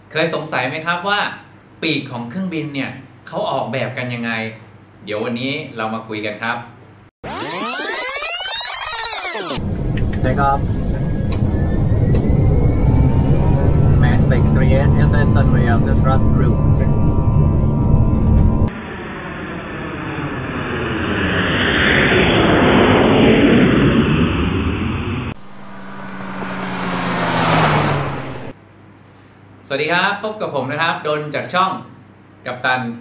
เคยสงสัยไหมครับว่าปีกของเครื่องบินเนี่ยเขาออกแบบกันยังไงเดี๋ยววันนี้เรามาคุยกันครับ Take off. Manfig 38 SS Sunway of the thrust route. สวัสดีครับพบกับผมนะครับดนจากช่องกัปตัน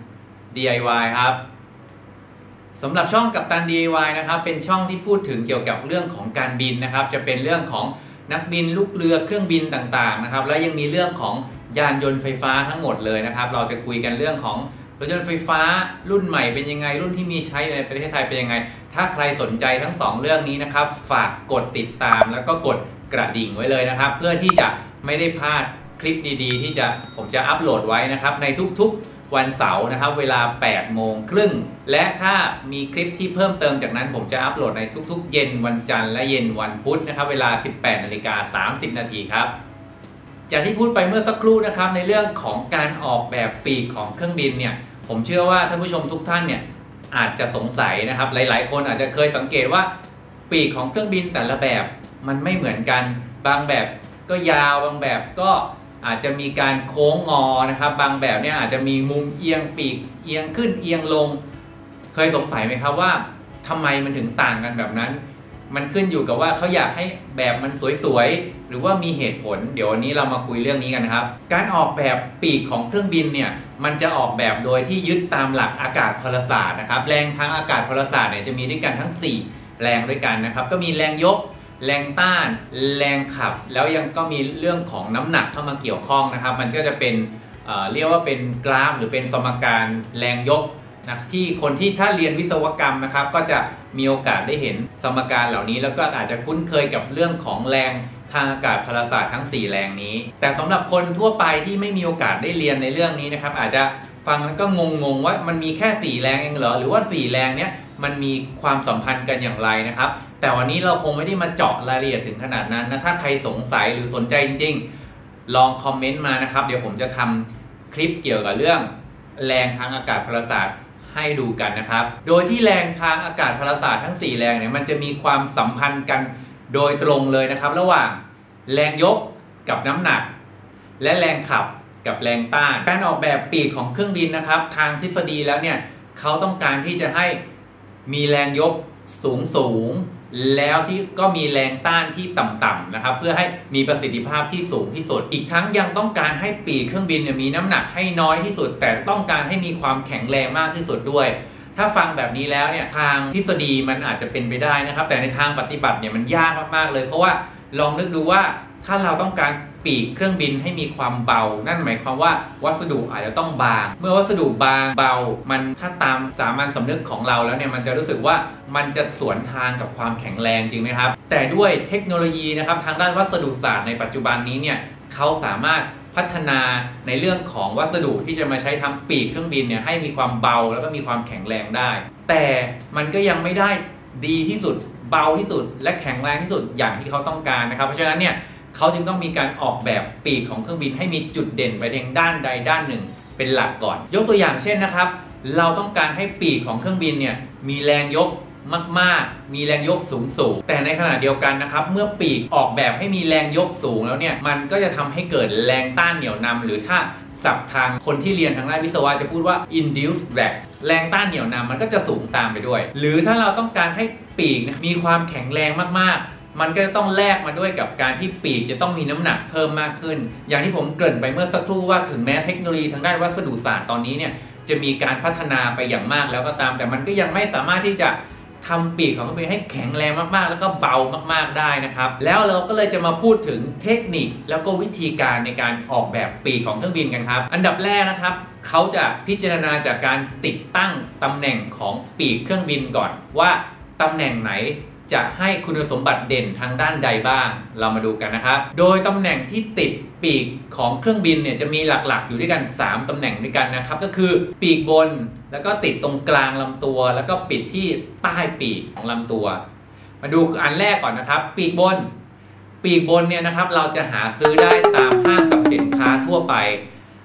DIY ครับสำหรับช่องกัปตัน DIY นะครับเป็นช่องที่พูดถึงเกี่ยวกับเรื่องของการบินนะครับจะเป็นเรื่องของนักบินลูกเรือเครื่องบินต่างๆนะครับและยังมีเรื่องของยานยนต์ไฟฟ้าทั้งหมดเลยนะครับเราจะคุยกันเรื่องของรถยนต์ไฟฟ้ารุ่นใหม่เป็นยังไงรุ่นที่มีใช้ในประเทศไทยเป็นยังไงถ้าใครสนใจทั้ง2เรื่องนี้นะครับฝากกดติดตามแล้วก็กดกระดิ่งไว้เลยนะครับเพื่อที่จะไม่ได้พลาดคลิปดีๆที่ผมจะอัปโหลดไว้นะครับในทุกๆวันเสาร์นะครับเวลา 8:30 น.และถ้ามีคลิปที่เพิ่มเติมจากนั้นผมจะอัปโหลดในทุกๆเย็นวันจันทร์และเย็นวันพุธนะครับเวลา 18:30 น.ครับจากที่พูดไปเมื่อสักครู่นะครับในเรื่องของการออกแบบปีกของเครื่องบินเนี่ยผมเชื่อว่าท่านผู้ชมทุกท่านเนี่ยอาจจะสงสัยนะครับหลายๆคนอาจจะเคยสังเกตว่าปีกของเครื่องบินแต่ละแบบมันไม่เหมือนกันบางแบบก็ยาวบางแบบก็อาจจะมีการโค้งงอนะครับบางแบบเนี่ยอาจจะมีมุมเอียงปีกเอียงขึ้นเอียงลงเคยสงสัยไหมครับว่าทำไมมันถึงต่างกันแบบนั้นมันขึ้นอยู่กับว่าเขาอยากให้แบบมันสวยๆหรือว่ามีเหตุผลเดี๋ยววันนี้เรามาคุยเรื่องนี้กันครับการออกแบบปีกของเครื่องบินเนี่ยมันจะออกแบบโดยที่ยึดตามหลักอากาศพลศาสตร์นะครับแรงทางอากาศพลศาสตร์เนี่ยจะมีด้วยกันทั้ง4แรงด้วยกันนะครับก็มีแรงยกแรงต้านแรงขับแล้วยังก็มีเรื่องของน้ำหนักเข้ามาเกี่ยวข้องนะครับมันก็จะเป็นเรียกว่าเป็นกราฟหรือเป็นสมการแรงยกนะที่คนที่ถ้าเรียนวิศวกรรมนะครับก็จะมีโอกาสได้เห็นสมการเหล่านี้แล้วก็อาจจะคุ้นเคยกับเรื่องของแรงทางอากาศพลศาสตร์ทั้ง4แรงนี้แต่สำหรับคนทั่วไปที่ไม่มีโอกาสได้เรียนในเรื่องนี้นะครับอาจจะฟังแล้วก็งงว่ามันมีแค่4แรงเองเหรอหรือว่า4แรงเนี้ยมันมีความสัมพันธ์กันอย่างไรนะครับแต่วันนี้เราคงไม่ได้มาเจาะรายละเอียดถึงขนาดนั้นนะถ้าใครสงสัยหรือสนใจจริงๆลองคอมเมนต์มานะครับเดี๋ยวผมจะทำคลิปเกี่ยวกับเรื่องแรงทางอากาศพลศาสตร์ให้ดูกันนะครับโดยที่แรงทางอากาศพลศาสตร์ทั้ง4แรงเนี่ยมันจะมีความสัมพันธ์กันโดยตรงเลยนะครับระหว่างแรงยกกับน้ำหนักและแรงขับกับแรงต้านการออกแบบปีกของเครื่องบินนะครับทางทฤษฎีแล้วเนี่ยเขาต้องการที่จะให้มีแรงยกสูงแล้วที่ก็มีแรงต้านที่ต่ำๆนะครับเพื่อให้มีประสิทธิภาพที่สูงที่สุดอีกทั้งยังต้องการให้ปีกเครื่องบินมีน้ำหนักให้น้อยที่สุดแต่ต้องการให้มีความแข็งแรงมากที่สุดด้วยถ้าฟังแบบนี้แล้วเนี่ยทางทฤษฎีมันอาจจะเป็นไปได้นะครับแต่ในทางปฏิบัติเนี่ยมันยากมากๆเลยเพราะว่าลองนึกดูว่าถ้าเราต้องการปีกเครื่องบินให้มีความเบานั่นหมายความว่าวัสดุอาจจะต้องบางเมื่อวัสดุบางเบามันถ้าตามสามัญสำนึกของเราแล้วเนี่ยมันจะรู้สึกว่ามันจะสวนทางกับความแข็งแรงจริงไหมครับแต่ด้วยเทคโนโลยีนะครับทางด้านวัสดุศาสตร์ในปัจจุบันนี้เนี่ยเขาสามารถพัฒนาในเรื่องของวัสดุที่จะมาใช้ทำปีกเครื่องบินเนี่ยให้มีความเบาแล้วก็มีความแข็งแรงได้แต่มันก็ยังไม่ได้ดีที่สุดเบาที่สุดและแข็งแรงที่สุดอย่างที่เขาต้องการนะครับเพราะฉะนั้นเนี่ยเขาจึงต้องมีการออกแบบปีกของเครื่องบินให้มีจุดเด่นไปทางด้านใดด้านหนึ่งเป็นหลักก่อนยกตัวอย่างเช่นนะครับเราต้องการให้ปีกของเครื่องบินเนี่ยมีแรงยกมากๆมีแรงยกสูงแต่ในขณะเดียวกันนะครับเมื่อปีกออกแบบให้มีแรงยกสูงแล้วเนี่ยมันก็จะทำให้เกิดแรงต้านเหนี่ยวนำหรือถ้าศัพท์ทางคนที่เรียนทางด้านวิศวะจะพูดว่า induced drag แรงต้านเหนี่ยวนำมันก็จะสูงตามไปด้วยหรือถ้าเราต้องการให้ปีกมีความแข็งแรงมากๆมันก็จะต้องแลกมาด้วยกับการที่ปีกจะต้องมีน้ำหนักเพิ่มมากขึ้นอย่างที่ผมเกริ่นไปเมื่อสักครู่ว่าถึงแม้เทคโนโลยีทางด้านวัสดุศาสตร์ตอนนี้เนี่ยจะมีการพัฒนาไปอย่างมากแล้วก็ตามแต่มันก็ยังไม่สามารถที่จะทำปีกของเครื่องบินให้แข็งแรงมากๆแล้วก็เบามากๆได้นะครับแล้วเราก็เลยจะมาพูดถึงเทคนิคแล้วก็วิธีการในการออกแบบปีกของเครื่องบินกันครับอันดับแรกนะครับเขาจะพิจารณาจากการติดตั้งตำแหน่งของปีกเครื่องบินก่อนว่าตำแหน่งไหนจะให้คุณสมบัติเด่นทางด้านใดบ้างเรามาดูกันนะครับโดยตำแหน่งที่ติดปีกของเครื่องบินเนี่ยจะมีหลักๆอยู่ด้วยกัน3ตำแหน่งด้วยกันนะครับก็คือปีกบนแล้วก็ติดตรงกลางลำตัวแล้วก็ปิดที่ใต้ปีกของลำตัวมาดูอันแรกก่อนนะครับปีกบนเนี่ยนะครับเราจะหาซื้อได้ตามห้างสรรพสินค้าทั่วไป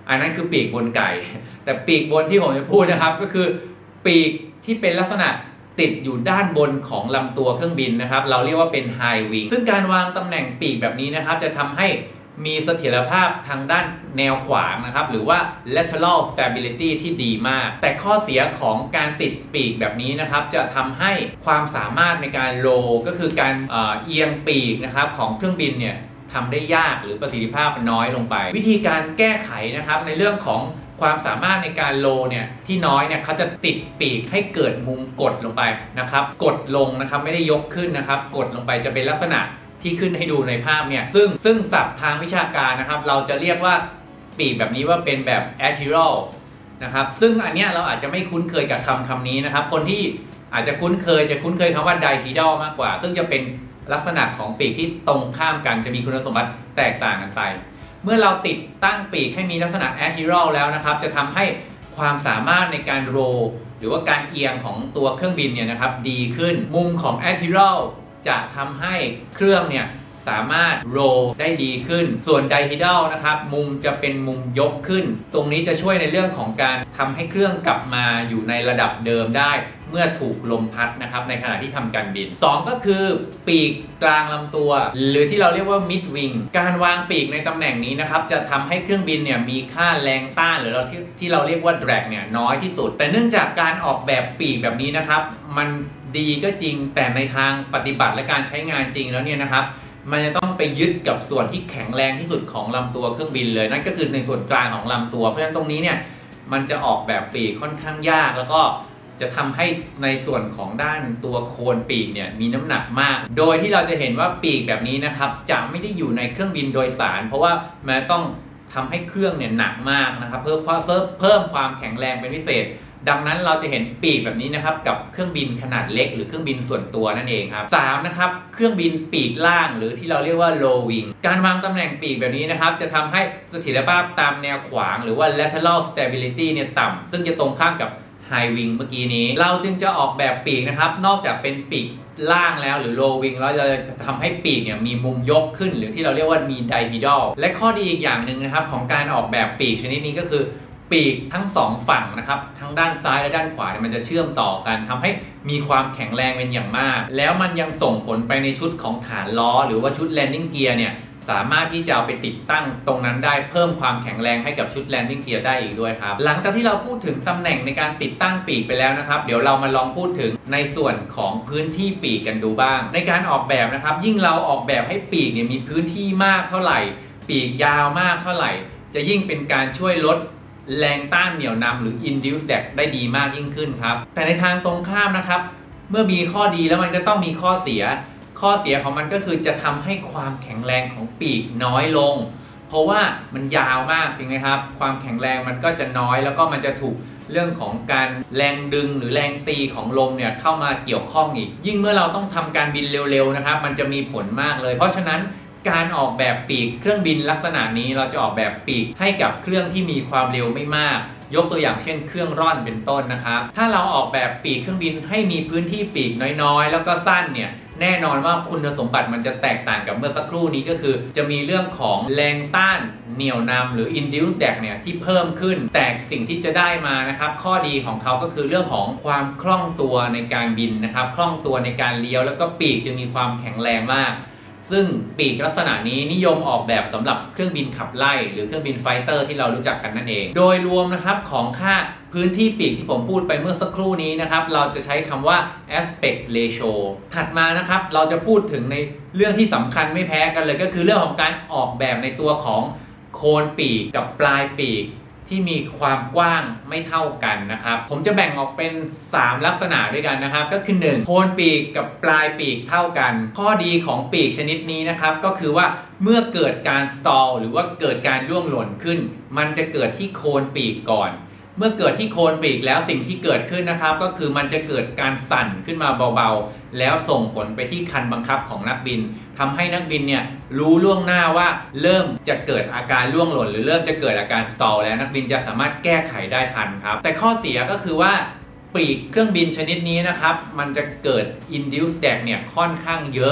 อันนั้นคือปีกบนไก่แต่ปีกบนที่ผมจะพูดนะครับก็คือปีกที่เป็นลักษณะติดอยู่ด้านบนของลำตัวเครื่องบินนะครับเราเรียกว่าเป็น High Wing ซึ่งการวางตำแหน่งปีกแบบนี้นะครับจะทำให้มีเสถียรภาพทางด้านแนวขวางนะครับหรือว่า lateral stability ที่ดีมากแต่ข้อเสียของการติดปีกแบบนี้นะครับจะทำให้ความสามารถในการโลก็คือการเอียงปีกนะครับของเครื่องบินเนี่ยทำได้ยากหรือประสิทธิภาพน้อยลงไปวิธีการแก้ไขนะครับในเรื่องของความสามารถในการโลเนี่ยที่น้อยเนี่ยเขาจะติดปีกให้เกิดมุมกดลงไปนะครับกดลงนะครับไม่ได้ยกขึ้นนะครับกดลงไปจะเป็นลักษณะที่ขึ้นให้ดูในภาพเนี่ยซึ่งศัพท์ทางวิชาการนะครับเราจะเรียกว่าปีกแบบนี้ว่าเป็นแบบ arterial นะครับซึ่งอันเนี้ยเราอาจจะไม่คุ้นเคยกับคำนี้นะครับคนที่อาจจะคุ้นเคยคำว่า dihedral มากกว่าซึ่งจะเป็นลักษณะของปีกที่ตรงข้ามกันจะมีคุณสมบัติแตกต่างกันไปเมื่อเราติดตั้งปีกให้มีลักษณะ arterial แล้วนะครับจะทำให้ความสามารถในการโรหรือว่าการเอียงของตัวเครื่องบินเนี่ยนะครับดีขึ้นมุมของ arterialจะทำให้เครื่องเนี่ยสามารถโรได้ดีขึ้นส่วน dihedral นะครับมุมจะเป็นมุมยกขึ้นตรงนี้จะช่วยในเรื่องของการทำให้เครื่องกลับมาอยู่ในระดับเดิมได้เมื่อถูกลมพัดนะครับในขณะที่ทำการบิน2ก็คือปีกกลางลำตัวหรือที่เราเรียกว่า mid wing การวางปีกในตำแหน่งนี้นะครับจะทำให้เครื่องบินเนี่ยมีค่าแรงต้านหรือที่เราเรียกว่า drag เนี่ยน้อยที่สุดแต่เนื่องจากการออกแบบปีกแบบนี้นะครับมันดีก็จริงแต่ในทางปฏิบัติและการใช้งานจริงแล้วเนี่ยนะครับมันจะต้องไปยึดกับส่วนที่แข็งแรงที่สุดของลำตัวเครื่องบินเลยนั่นก็คือในส่วนกลางของลำตัวเพราะฉะนั้นตรงนี้เนี่ยมันจะออกแบบปีกค่อนข้างยากแล้วก็จะทำให้ในส่วนของด้านตัวโคนปีกเนี่ยมีน้ำหนักมากโดยที่เราจะเห็นว่าปีกแบบนี้นะครับจะไม่ได้อยู่ในเครื่องบินโดยสารเพราะว่ามันต้องทำให้เครื่องเนี่ยหนักมากนะครับเพิ่มความแข็งแรงเป็นพิเศษดังนั้นเราจะเห็นปีกแบบนี้นะครับกับเครื่องบินขนาดเล็กหรือเครื่องบินส่วนตัวนั่นเองครับ3นะครับเครื่องบินปีกล่างหรือที่เราเรียกว่า low wing การวางตำแหน่งปีกแบบนี้นะครับจะทำให้เสถียรภาพตามแนวขวางหรือว่า lateral stability เนี่ยต่ำซึ่งจะตรงข้ามกับ high wing เมื่อกี้นี้เราจึงจะออกแบบปีกนะครับนอกจากเป็นปีกล่างแล้วหรือ low wing แล้วเราจะทำให้ปีกเนี่ยมีมุมยกขึ้นหรือที่เราเรียกว่ามี dihedral และข้อดีอีกอย่างหนึ่งนะครับของการออกแบบปีกชนิดนี้ก็คือปีกทั้ง2ฝั่งนะครับทั้งด้านซ้ายและด้านขวามันจะเชื่อมต่อกันทำให้มีความแข็งแรงเป็นอย่างมากแล้วมันยังส่งผลไปในชุดของฐานล้อหรือว่าชุด landing gear เนี่ยสามารถที่จะเอาไปติดตั้งตรงนั้นได้เพิ่มความแข็งแรงให้กับชุด landing gear ได้อีกด้วยครับหลังจากที่เราพูดถึงตำแหน่งในการติดตั้งปีกไปแล้วนะครับเดี๋ยวเรามาลองพูดถึงในส่วนของพื้นที่ปีกกันดูบ้างในการออกแบบนะครับยิ่งเราออกแบบให้ปีกเนี่ยมีพื้นที่มากเท่าไหร่ปีกยาวมากเท่าไหร่จะยิ่งเป็นการช่วยลดแรงต้านเหนี่ยวนำหรือ induced drag ได้ดีมากยิ่งขึ้นครับแต่ในทางตรงข้ามนะครับเมื่อมีข้อดีแล้วมันก็ต้องมีข้อเสียของมันก็คือจะทำให้ความแข็งแรงของปีกน้อยลงเพราะว่ามันยาวมากจริงไหมครับความแข็งแรงมันก็จะน้อยแล้วก็มันจะถูกเรื่องของการแรงดึงหรือแรงตีของลมเนี่ยเข้ามาเกี่ยวข้องอีกยิ่งเมื่อเราต้องทำการบินเร็วๆนะครับมันจะมีผลมากเลยเพราะฉะนั้นการออกแบบปีกเครื่องบินลักษณะนี้เราจะออกแบบปีกให้กับเครื่องที่มีความเร็วไม่มากยกตัวอย่างเช่นเครื่องร่อนเป็นต้นนะครับถ้าเราออกแบบปีกเครื่องบินให้มีพื้นที่ปีกน้อยๆแล้วก็สั้นเนี่ยแน่นอนว่าคุณสมบัติมันจะแตกต่างกับเมื่อสักครู่นี้ก็คือจะมีเรื่องของแรงต้านเหนี่ยวนำหรือ induced drag เนี่ยที่เพิ่มขึ้นแต่สิ่งที่จะได้มานะครับข้อดีของเขาก็คือเรื่องของความคล่องตัวในการบินนะครับคล่องตัวในการเลี้ยวแล้วก็ปีกจะมีความแข็งแรงมากซึ่งปีกลักษณะนี้นิยมออกแบบสำหรับเครื่องบินขับไล่หรือเครื่องบินไฟเตอร์ที่เรารู้จักกันนั่นเองโดยรวมนะครับของค่าพื้นที่ปีกที่ผมพูดไปเมื่อสักครู่นี้นะครับเราจะใช้คำว่า aspect ratio ถัดมานะครับเราจะพูดถึงในเรื่องที่สำคัญไม่แพ้กันเลยก็คือเรื่องของการออกแบบในตัวของโคนปีกกับปลายปีกที่มีความกว้างไม่เท่ากันนะครับผมจะแบ่งออกเป็น3ลักษณะด้วยกันนะครับก็คือ1โคนปีกกับปลายปีกเท่ากันข้อดีของปีกชนิดนี้นะครับก็คือว่าเมื่อเกิดการสตอลหรือว่าเกิดการร่วงหล่นขึ้นมันจะเกิดที่โคนปีกก่อนเมื่อเกิดที่โคนปีกแล้วสิ่งที่เกิดขึ้นนะครับก็คือมันจะเกิดการสั่นขึ้นมาเบาๆแล้วส่งผลไปที่คันบังคับของนักบินทำให้นักบินเนี่ยรู้ล่วงหน้าว่าเริ่มจะเกิดอาการร่วงหล่นหรือเริ่มจะเกิดอาการสตอลแล้วนักบินจะสามารถแก้ไขได้ทันครับแต่ข้อเสียก็คือว่าปีกเครื่องบินชนิดนี้นะครับมันจะเกิด induced drag เนี่ยค่อนข้างเยอะเพราะ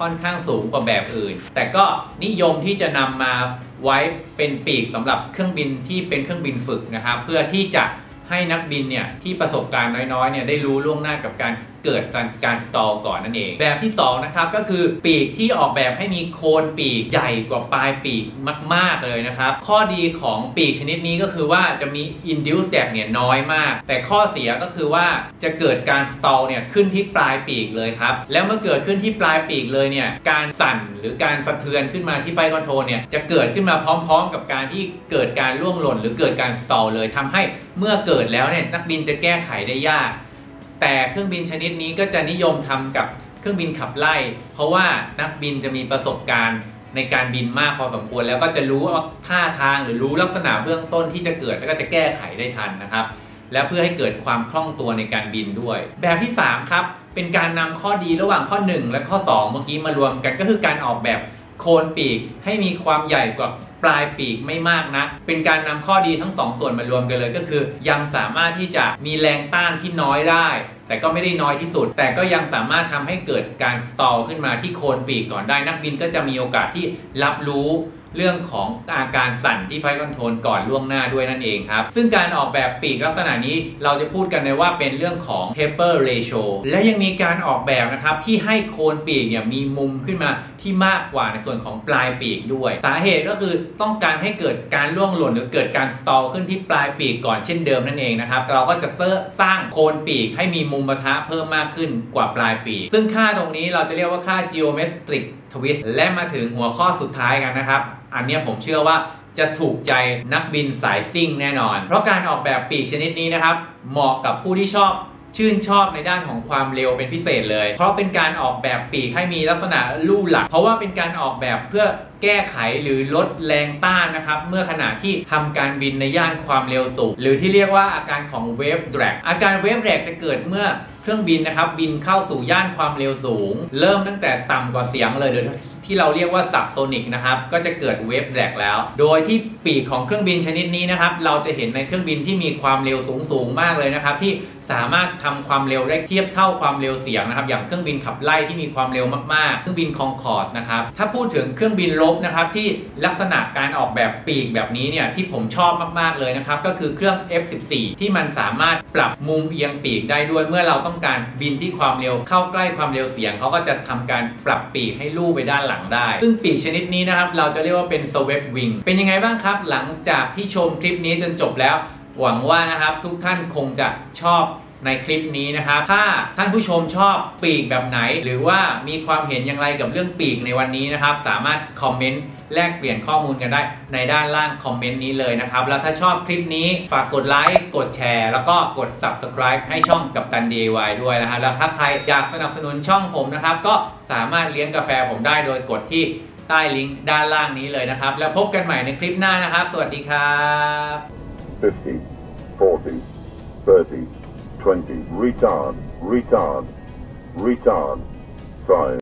ค่อนข้างสูงกว่าแบบอื่นแต่ก็นิยมที่จะนำมาไว้เป็นปีกสำหรับเครื่องบินที่เป็นเครื่องบินฝึกนะครับเพื่อที่จะให้นักบินเนี่ยที่ประสบการณ์น้อยๆเนี่ยได้รู้ล่วงหน้ากับการเกิดการสตอลก่อนนั่นเองแบบที่2นะครับก็คือปีกที่ออกแบบให้มีโคนปีกใหญ่กว่าปลายปีกมากๆเลยนะครับข้อดีของปีกชนิดนี้ก็คือว่าจะมี induced drag เนี่ยน้อยมากแต่ข้อเสียก็คือว่าจะเกิดการสตอลเนี่ยขึ้นที่ปลายปีกเลยครับแล้วเมื่อเกิดขึ้นที่ปลายปีกเลยเนี่ยการสั่นหรือการสะเทือนขึ้นมาที่ไฟคอนโทรลเนี่ยจะเกิดขึ้นมาพร้อมๆกับการที่เกิดการร่วงหล่นหรือเกิดการสตอลเลยทำให้เมื่อเกิดแล้วเนี่ยนักบินจะแก้ไขได้ยากแต่เครื่องบินชนิดนี้ก็จะนิยมทำกับเครื่องบินขับไล่เพราะว่านักบินจะมีประสบการณ์ในการบินมากพอสมควรแล้วก็จะรู้ท่าทางหรือรู้ลักษณะเบื้องต้นที่จะเกิดแล้วก็จะแก้ไขได้ทันนะครับและเพื่อให้เกิดความคล่องตัวในการบินด้วยแบบที่3ครับเป็นการนำข้อดีระหว่างข้อ1และข้อ2เมื่อกี้มารวมกันก็คือการออกแบบโคนปีกให้มีความใหญ่กว่าปลายปีกไม่มากนักเป็นการนำข้อดีทั้ง2ส่วนมารวมกันเลยก็คือยังสามารถที่จะมีแรงต้านที่น้อยได้แต่ก็ไม่ได้น้อยที่สุดแต่ก็ยังสามารถทำให้เกิดการสตอลขึ้นมาที่โคนปีกก่อนได้นักบินก็จะมีโอกาสที่รับรู้เรื่องของอาการสั่นที่ไฟล์คอนโทรลก่อนล่วงหน้าด้วยนั่นเองครับซึ่งการออกแบบปีกลักษณะนี้เราจะพูดกันในว่าเป็นเรื่องของ taper ratio และยังมีการออกแบบนะครับที่ให้โคนปีกเนี่ยมีมุมขึ้นมาที่มากกว่าในส่วนของปลายปีกด้วยสาเหตุก็คือต้องการให้เกิดการล่วงหล่นหรือเกิดการสตอลขึ้นที่ปลายปีกก่อนเช่นเดิมนั่นเองนะครับเราก็จะสร้างโคนปีกให้มีมุมปะทะเพิ่มมากขึ้นกว่าปลายปีกซึ่งค่าตรงนี้เราจะเรียกว่าค่า geometric twist และมาถึงหัวข้อสุดท้ายกันนะครับอันนี้ผมเชื่อว่าจะถูกใจนักบินสายซิ่งแน่นอนเพราะการออกแบบปีกชนิดนี้นะครับเหมาะกับผู้ที่ชื่นชอบในด้านของความเร็วเป็นพิเศษเลยเพราะเป็นการออกแบบปีกให้มีลักษณะลู่หลักเพราะว่าเป็นการออกแบบเพื่อแก้ไขหรือลดแรงต้านนะครับเมื่อขณะที่ทำการบินในย่านความเร็วสูงหรือที่เรียกว่าอาการของ wave drag อาการ wave drag จะเกิดเมื่อเครื่องบินนะครับบินเข้าสู่ย่านความเร็วสูงเริ่มตั้งแต่ต่ำกว่าเสียงเลยหรือที่เราเรียกว่าซับโซนิกนะครับก็จะเกิด wave drag แล้วโดยที่ปีกของเครื่องบินชนิดนี้นะครับเราจะเห็นในเครื่องบินที่มีความเร็วสูงมากเลยนะครับที่สามารถทำความเร็วได้เทียบเท่าความเร็วเสียงนะครับอย่างเครื่องบินขับไล่ที่มีความเร็วมากๆเครื่องบินคองคอร์สนะครับถ้าพูดถึงเครื่องบินรบนะครับที่ลักษณะการออกแบบปีกแบบนี้เนี่ยที่ผมชอบมากๆเลยนะครับก็คือเครื่อง F14 ที่มันสามารถปรับมุมเอียงปีกได้ด้วยเมื่อเราต้องการบินที่ความเร็วเข้าใกล้ความเร็วเสียงเขาก็จะทำการปรับปีกให้ลู่ไปด้านหลังได้ซึ่งปีกชนิดนี้นะครับเราจะเรียกว่าเป็น swept wing เป็นยังไงบ้างครับหลังจากที่ชมคลิปนี้จนจบแล้วหวังว่านะครับทุกท่านคงจะชอบในคลิปนี้นะครับถ้าท่านผู้ชมชอบปีกแบบไหนหรือว่ามีความเห็นอย่างไรกับเรื่องปีกในวันนี้นะครับสามารถคอมเมนต์แลกเปลี่ยนข้อมูลกันได้ในด้านล่างคอมเมนต์นี้เลยนะครับแล้วถ้าชอบคลิปนี้ฝากกดไลค์กดแชร์แล้วก็กด Subscribe ให้ช่องกัปตัน DIY ด้วยนะครับแล้วถ้าใครอยากสนับสนุนช่องผมนะครับก็สามารถเลี้ยงกาแฟผมได้โดยกดที่ใต้ลิงก์ด้านล่างนี้เลยนะครับแล้วพบกันใหม่ในคลิปหน้านะครับสวัสดีครับ 50, 40, 30, 20, retard, 5